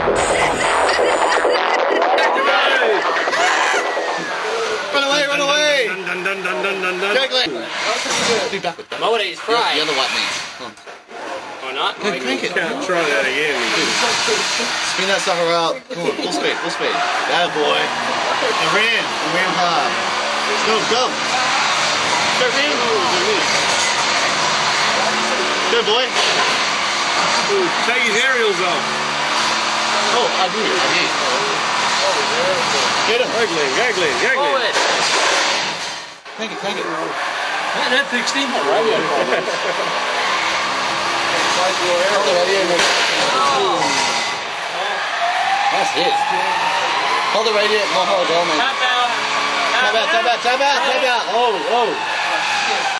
Run away, run away! Juggling! Mow it, he's fried. The other white man. Come on. Or not? Hey, crank it. Can't try that again. Spin that sucker out. Come on, full speed, full speed. That boy. He ran hard. Go, go. Go, man. Go, boy. Take his aerials off. Oh, I did. Get him. Gaggling. Mow it. Crank it. Man, that big steam radio. Hold the radio. That's it. Hold the radio. No, hold on, man. Tap out. Tap out. Oh.